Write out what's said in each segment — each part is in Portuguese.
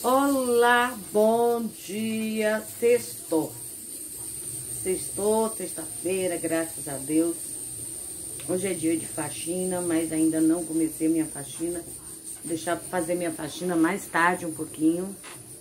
Olá, bom dia, sextou. Sextou, sexta-feira, graças a Deus. Hoje é dia de faxina, mas ainda não comecei minha faxina. Vou deixar pra fazer minha faxina mais tarde um pouquinho.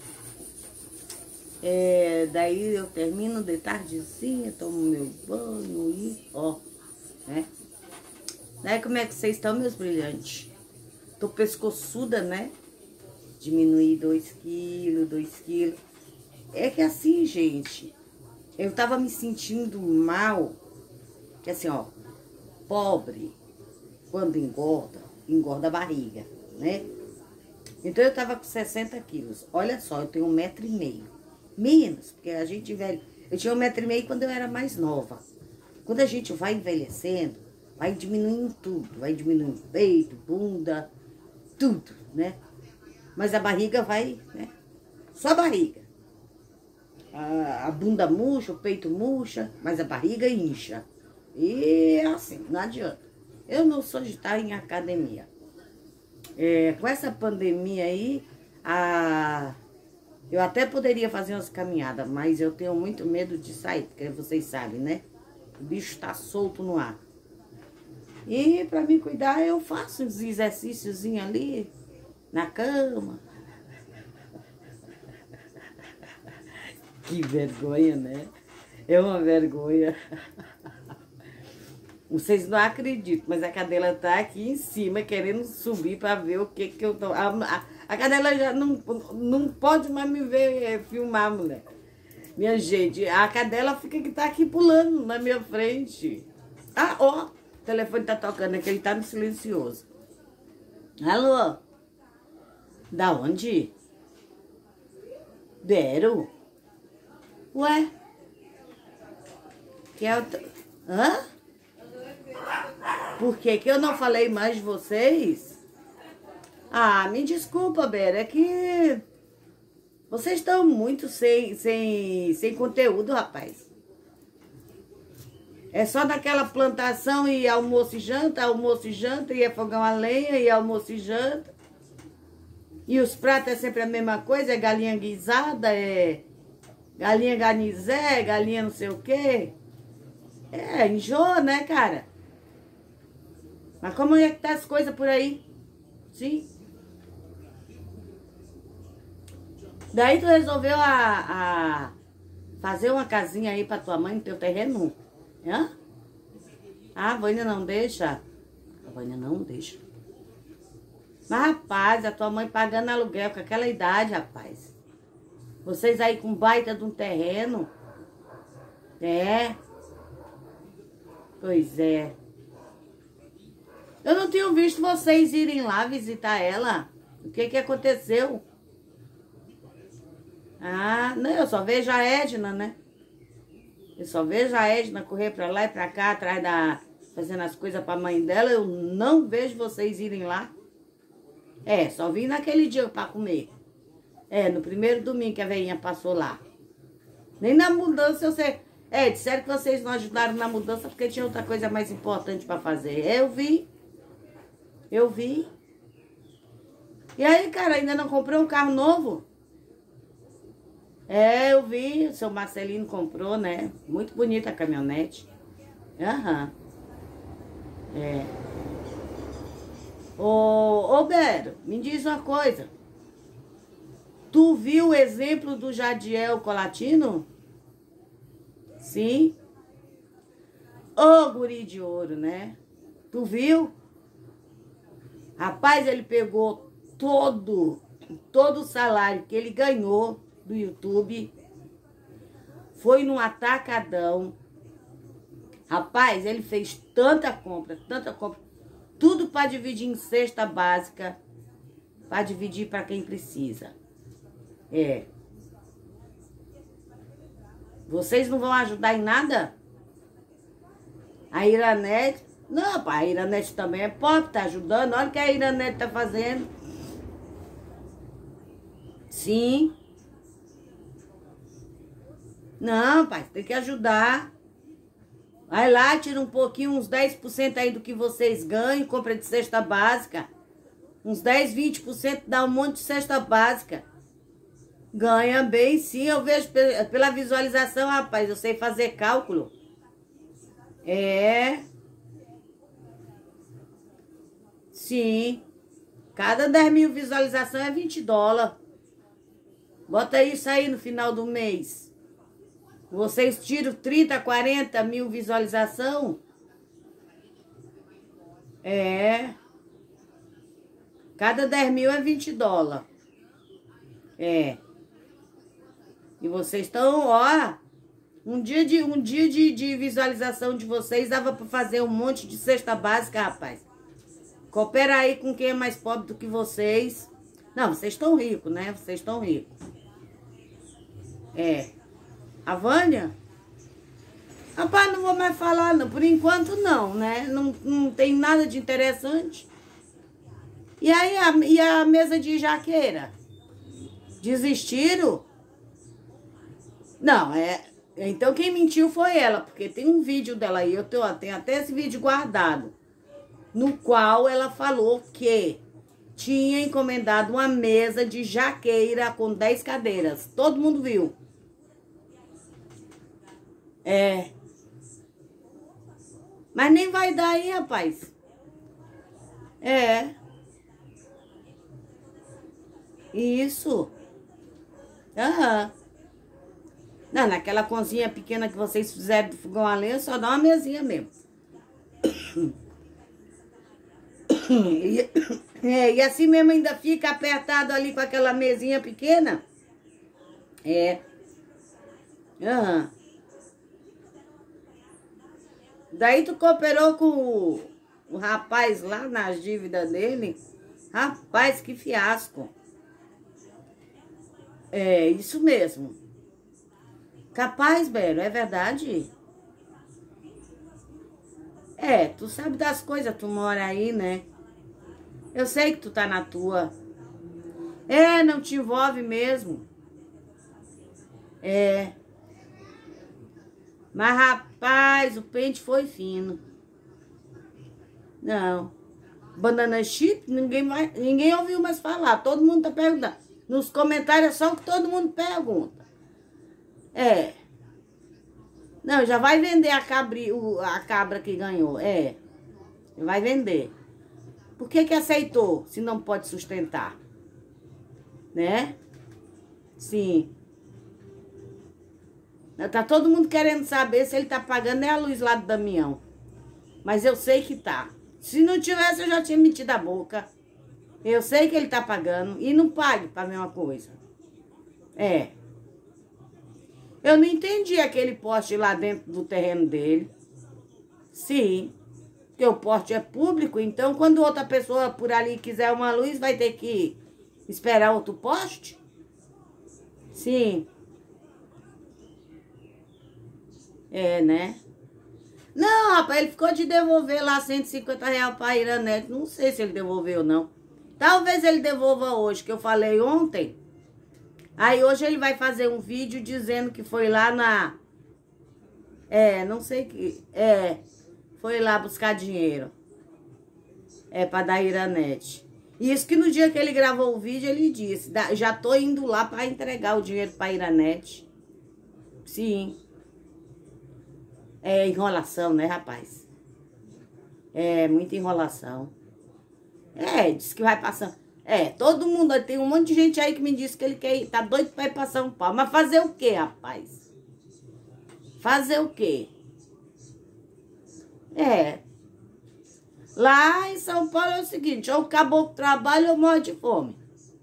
Daí eu termino de tardezinha, tomo meu banho e né? Daí como é que vocês estão, meus brilhantes? Tô pescoçuda, né? Diminuí 2 quilos, 2 quilos. É que assim, gente, eu tava me sentindo mal. Que assim, pobre, quando engorda a barriga, né? Então eu tava com 60 quilos. Olha só, eu tenho 1,5 m. Menos, porque a gente velho. Eu tinha 1,5 m quando eu era mais nova. Quando a gente vai envelhecendo, vai diminuindo tudo. Vai diminuindo peito, bunda, tudo, né? Mas a barriga vai, né? Só a barriga. A bunda murcha, o peito murcha, mas a barriga incha. E assim, não adianta. Eu não sou de estar em academia. Com essa pandemia aí, eu até poderia fazer umas caminhadas, mas eu tenho muito medo de sair, porque vocês sabem, né? O bicho tá solto no ar. E pra me cuidar, eu faço uns exercícios ali na cama. Que vergonha, né? É uma vergonha. Vocês não acreditam, mas a cadela tá aqui em cima querendo subir para ver o que eu tô... A cadela já não pode mais me ver filmar, mulher. Minha gente, a cadela tá aqui pulando na minha frente. O telefone tá tocando aqui, ele tá no silencioso. Alô? Da onde? Deram? Ué? Que é o... Hã? Por que eu não falei mais de vocês? Me desculpa, Bera, é que vocês estão muito sem conteúdo, rapaz. É só naquela plantação e almoço e janta, e é fogão a lenha e almoço e janta. E os pratos é sempre a mesma coisa, é galinha guisada, é galinha garnizé, galinha não sei o quê. Enjoa, né, cara? Mas como é que tá as coisas por aí? Sim? Daí tu resolveu fazer uma casinha aí pra tua mãe no teu terreno? Hã? A Vânia não deixa? A Vânia não deixa. Mas, rapaz, a tua mãe pagando aluguel com aquela idade, rapaz. Vocês aí com baita de um terreno. Pois é. Eu não tenho visto vocês irem lá visitar ela. O que aconteceu? Não, eu só vejo a Edna, né? Eu só vejo a Edna correr pra lá e pra cá, fazendo as coisas pra mãe dela. Eu não vejo vocês irem lá. Só vim naquele dia pra comer. No primeiro domingo que a velhinha passou lá. Nem na mudança eu sei. Disseram que vocês não ajudaram na mudança porque tinha outra coisa mais importante pra fazer. Eu vi. E aí, cara, ainda não comprou um carro novo? Eu vi, o seu Marcelino comprou, né? Muito bonita a caminhonete. Ô, Bero, me diz uma coisa. Tu viu o exemplo do Jadiel Colatino? Sim. Ô, guri de ouro, né? Tu viu? Rapaz, ele pegou todo o salário que ele ganhou do YouTube, foi num atacadão. Rapaz, ele fez tanta compra, tudo para dividir em cesta básica, para dividir para quem precisa. Vocês não vão ajudar em nada? A Iranete... Não, pai, a Iranete também é pobre, tá ajudando. Olha o que a Iranete tá fazendo. Sim. Não, pai, tem que ajudar. Vai lá, tira um pouquinho, uns 10% aí do que vocês ganham, compra de cesta básica. Uns 10, 20% dá um monte de cesta básica. Ganha bem, sim. Eu vejo pela visualização, rapaz. Eu sei fazer cálculo. É. Sim. Cada 10 mil visualizações é $20. Bota isso aí no final do mês. Vocês tiram 30, 40 mil visualização? É. Cada 10 mil é $20. É. E vocês estão, ó. Um dia de visualização de vocês dava para fazer um monte de cesta básica, rapaz. Coopera aí com quem é mais pobre do que vocês. Não, vocês estão ricos, né? Vocês estão ricos. É. A Vânia? Rapaz, não vou mais falar, não. Por enquanto, não, né? Não tem nada de interessante. E aí, e a mesa de jaqueira? Desistiram? Não, é... Então, quem mentiu foi ela, porque tem um vídeo dela aí, eu tenho até esse vídeo guardado, no qual ela falou que tinha encomendado uma mesa de jaqueira com 10 cadeiras. Todo mundo viu. É. Mas nem vai dar aí, rapaz. É. Isso. Aham. Não, naquela cozinha pequena que vocês fizeram do fogão a lenha, só dá uma mesinha mesmo. E assim mesmo ainda fica apertado ali com aquela mesinha pequena. É. Aham. Daí tu cooperou com o rapaz lá nas dívidas dele. Rapaz, que fiasco. É, isso mesmo. Capaz, Bero, é verdade? É, tu sabe das coisas, tu mora aí, né? Eu sei que tu tá na tua. É, não te envolve mesmo. É. Mas, rapaz, o pente foi fino. Não. Banana chip, ninguém ouviu mais falar. Todo mundo tá perguntando. Nos comentários é só o que todo mundo pergunta. É. Não, já vai vender a cabra que ganhou. É. Vai vender. Por que aceitou, se não pode sustentar? Né? Sim. Tá todo mundo querendo saber se ele tá pagando a luz lá do Damião. Mas eu sei que tá. Se não tivesse, eu já tinha metido a boca. Eu sei que ele tá pagando. E não pague pra mesma coisa. É. Eu não entendi aquele poste lá dentro do terreno dele. Sim. Porque o poste é público, então quando outra pessoa por ali quiser uma luz, vai ter que esperar outro poste? Sim. É, né? Não, rapaz, ele ficou de devolver lá R$150 pra Iranete. Não sei se ele devolveu, não. Talvez ele devolva hoje, que eu falei ontem. Aí hoje ele vai fazer um vídeo dizendo que foi lá na... É, não sei que... É, foi lá buscar dinheiro. É, pra dar Iranete. Isso que no dia que ele gravou o vídeo, ele disse, já tô indo lá pra entregar o dinheiro pra Iranete. Sim. É enrolação, né, rapaz? É, muita enrolação. É, diz que vai passando. É, todo mundo, tem um monte de gente aí que me disse que ele quer ir, tá doido pra ir pra São Paulo. Mas fazer o quê, rapaz? Fazer o quê? É. Lá em São Paulo é o seguinte, ou o caboclo trabalha ou morre de fome.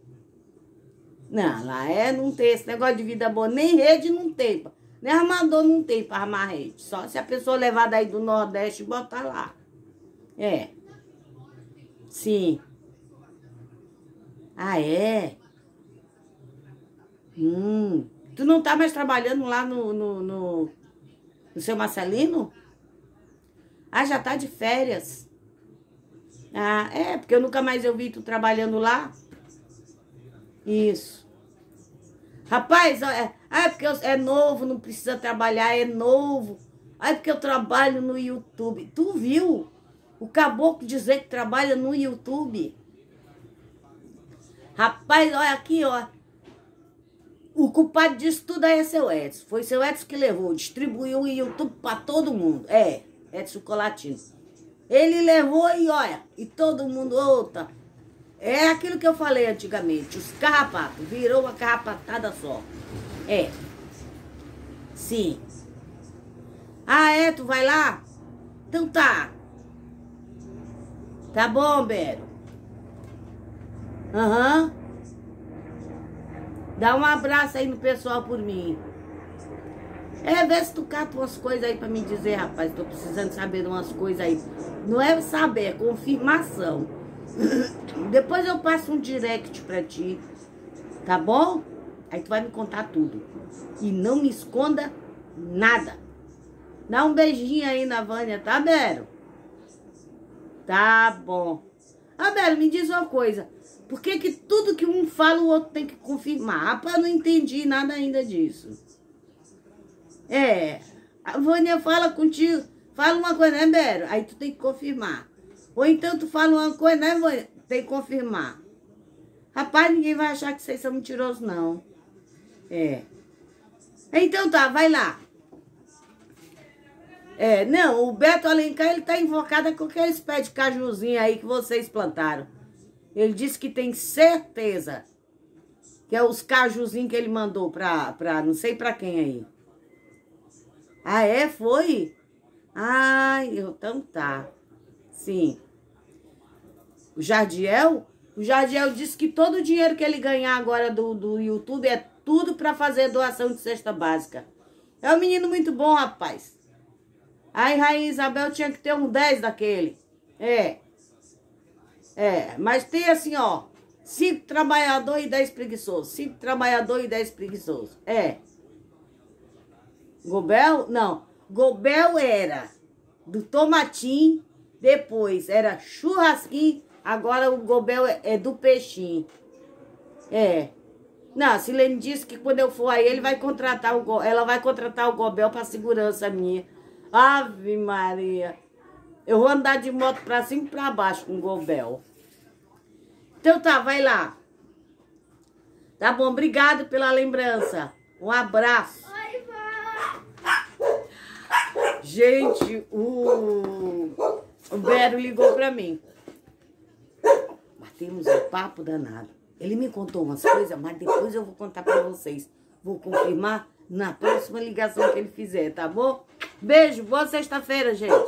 Não, lá não tem esse negócio de vida boa, nem rede não tem. Nem armador não tem pra armar rede. Só se a pessoa levar daí do Nordeste e botar lá. É. Sim. Ah, é? Tu não tá mais trabalhando lá no seu Marcelino? Ah, já tá de férias. Ah, é, porque eu nunca mais eu vi tu trabalhando lá. Isso. Rapaz, é porque é novo, não precisa trabalhar, é novo. É porque eu trabalho no YouTube. Tu viu o caboclo dizer que trabalha no YouTube? Rapaz, olha aqui, ó. O culpado disso tudo aí é seu Edson. Foi seu Edson que levou, distribuiu o YouTube pra todo mundo. É, Edson Colatino. Ele levou e olha, e todo mundo, outra. É aquilo que eu falei antigamente, os carrapatos, virou uma carrapatada só. É. Sim. Ah, é? Tu vai lá? Então tá. Tá bom, Bero. Aham. Dá um abraço aí no pessoal por mim. É, vê se tu cata umas coisas aí pra me dizer, rapaz. Tô precisando saber de umas coisas aí. Não é saber, é confirmação. Depois eu passo um direct pra ti. Tá bom? Aí tu vai me contar tudo. E não me esconda nada. Dá um beijinho aí na Vânia, tá, Bero? Tá bom. Ah, Bero, me diz uma coisa. Por que que tudo que um fala, o outro tem que confirmar? Rapaz, eu não entendi nada ainda disso. É, a Vânia fala contigo, fala uma coisa, né, Bero? Aí tu tem que confirmar. Ou então tu fala uma coisa, né, Vânia? Tem que confirmar. Rapaz, ninguém vai achar que vocês são mentirosos, não. É. Então tá, vai lá. É, não, o Beto Alencar, ele tá invocado com aqueles pés de cajuzinho aí que vocês plantaram. Ele disse que tem certeza que é os cajuzinhos que ele mandou pra não sei pra quem aí. Ah, é? Foi? Ai, então tá. Sim. O Jardiel disse que todo o dinheiro que ele ganhar agora do YouTube é tudo pra fazer doação de cesta básica. É um menino muito bom, rapaz. Aí, Rainha Isabel tinha que ter um 10 daquele. É. É, mas tem assim, ó. 5 trabalhadores e 10 preguiçosos. 5 trabalhadores e 10 preguiçosos. É. Gobel? Não. Gobel era do tomatinho, depois era churrasquinho, agora o Gobel é do peixinho. É. Não, a Silene disse que quando eu for aí, ela vai contratar o Gobel para segurança minha. Ave Maria. Eu vou andar de moto pra cima e pra baixo com o Gobel. Então tá, vai lá. Tá bom, obrigado pela lembrança. Um abraço. Gente, o Bero ligou pra mim. Batemos um papo danado. Ele me contou umas coisas, mas depois eu vou contar pra vocês. Vou confirmar na próxima ligação que ele fizer, tá bom? Beijo, boa sexta-feira, gente.